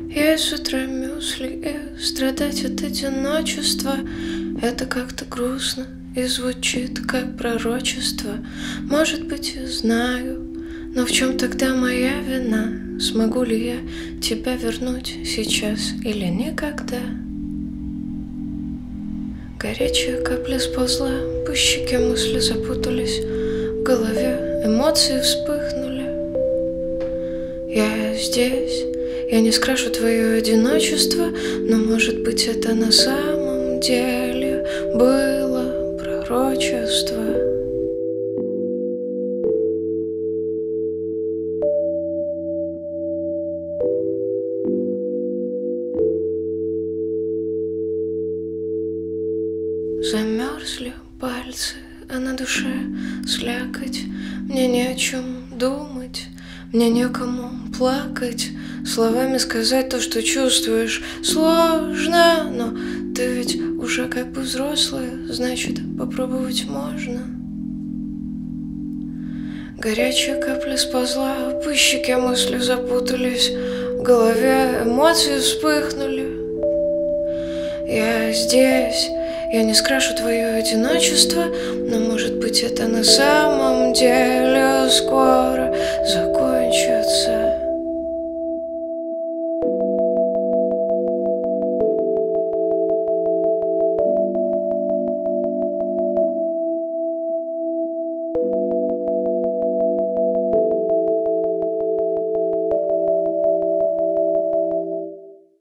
Есть с утра мюсли и страдать от одиночества. Это как-то грустно и звучит как пророчество. Может быть, и знаю, но в чем тогда моя вина? Смогу ли я тебя вернуть сейчас или никогда? Горячая капля сползла, по щеке мысли запутались, в голове эмоции вспыхнули. Я здесь, я не скрашу твое одиночество, но, может быть, это на самом деле было пророчество. Замерзли пальцы, а на душе слякоть. Мне не о чем думать, мне некому плакать. Словами сказать то, что чувствуешь, сложно. Но ты ведь уже как бы взрослая, значит, попробовать можно. Горячая капля сползла, по щеке мысли запутались, в голове эмоции вспыхнули. Я здесь, я не скрашу твое одиночество, но, может быть, это на самом деле скоро закончится.